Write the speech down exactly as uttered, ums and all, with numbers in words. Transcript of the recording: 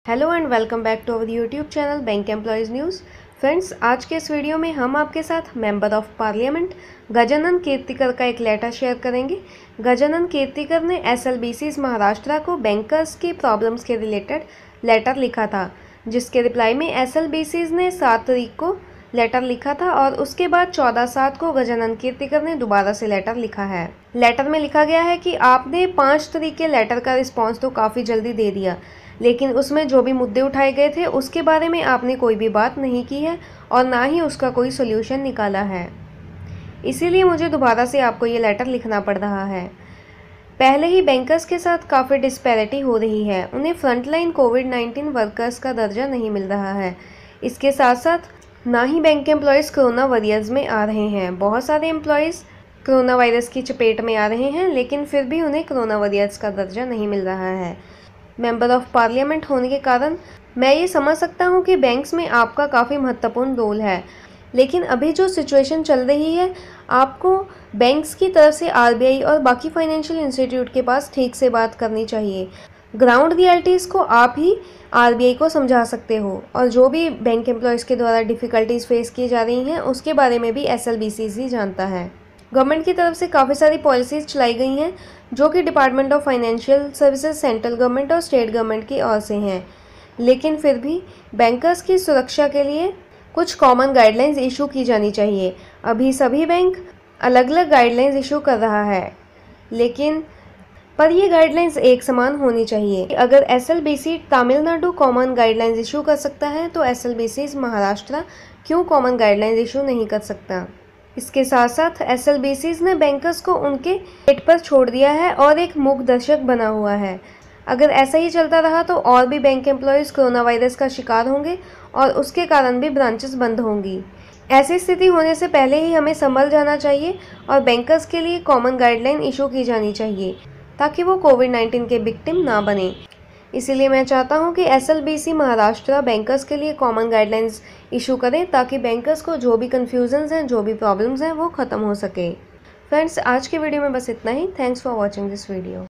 Hello and welcome back to our YouTube channel bank employees news. Friends, आज के इस video में हम आपके साथ member of parliament Gajanan Kirtikar का एक लेटर शेयर करेंगे। गजानन कीर्तिकर ने एसएलबीसीज महाराष्ट्र को बैंकर्स की प्रॉब्लम्स के रिलेटेड लेटर लिखा था, जिसके रिप्लाई में एसएलबीसीज ने सात तारीख को लेटर लिखा था और उसके बाद चौदह सात को गजानन कीर्तिकर ने दोबारा से लेटर लिखा है। लेटर में लिखा गया है कि आपने पाँच तारीख के लेटर का रिस्पॉन्स तो काफ़ी जल्दी दे दिया, लेकिन उसमें जो भी मुद्दे उठाए गए थे उसके बारे में आपने कोई भी बात नहीं की है और ना ही उसका कोई सोल्यूशन निकाला है। इसीलिए मुझे दोबारा से आपको ये लेटर लिखना पड़ रहा है। पहले ही बैंकर्स के साथ काफ़ी डिस्पैरिटी हो रही है, उन्हें फ्रंटलाइन कोविड नाइन्टीन वर्कर्स का दर्जा नहीं मिल रहा है। इसके साथ साथ ना ही बैंक एम्प्लॉयज़ कोरोना वॉरियर्स में आ रहे हैं। बहुत सारे एम्प्लॉयज़ कोरोना वायरस की चपेट में आ रहे हैं, लेकिन फिर भी उन्हें कोरोना वॉरियर्स का दर्जा नहीं मिल रहा है। मेंबर ऑफ पार्लियामेंट होने के कारण मैं ये समझ सकता हूँ कि बैंक्स में आपका काफ़ी महत्वपूर्ण रोल है, लेकिन अभी जो सिचुएशन चल रही है, आपको बैंक्स की तरफ से आरबीआई और बाकी फाइनेंशियल इंस्टीट्यूट के पास ठीक से बात करनी चाहिए। ग्राउंड रियलिटीज़ को आप ही आरबीआई को समझा सकते हो, और जो भी बैंक एम्प्लॉयज़ के द्वारा डिफ़िकल्टीज़ फेस की जा रही हैं उसके बारे में भी एसएलबीसीज ही जानता है। गवर्नमेंट की तरफ से काफ़ी सारी पॉलिसीज़ चलाई गई हैं जो कि department of financial services, central government और स्टेट गवर्नमेंट की ओर से हैं, लेकिन फिर भी बैंकर्स की सुरक्षा के लिए कुछ कॉमन गाइडलाइंस इशू की जानी चाहिए। अभी सभी बैंक अलग अलग गाइडलाइंस इशू कर रहा है, लेकिन पर ये गाइडलाइंस एक समान होनी चाहिए। अगर SLBC Tamil Nadu common guidelines issue कर सकता है तो एसएलबीसी महाराष्ट्र क्यों कॉमन गाइडलाइंस इशू नहीं कर सकता। इसके साथ साथ एसएलबीसीज ने बैंकर्स को उनके पेट पर छोड़ दिया है और एक मूक दर्शक बना हुआ है। अगर ऐसा ही चलता रहा तो और भी बैंक एम्प्लॉयज़ कोरोना वायरस का शिकार होंगे और उसके कारण भी ब्रांचेस बंद होंगी। ऐसी स्थिति होने से पहले ही हमें संभल जाना चाहिए और बैंकर्स के लिए कॉमन गाइडलाइन इशू की जानी चाहिए, ताकि वो कोविड नाइन्टीन के विक्टिम ना बने। इसीलिए मैं चाहता हूं कि एसएलबीसी महाराष्ट्र बैंकर्स के लिए कॉमन गाइडलाइंस इशू करें, ताकि बैंकर्स को जो भी कन्फ्यूजन्स हैं, जो भी प्रॉब्लम्स हैं, वो ख़त्म हो सके। फ्रेंड्स, आज के वीडियो में बस इतना ही। Thanks for watching this video.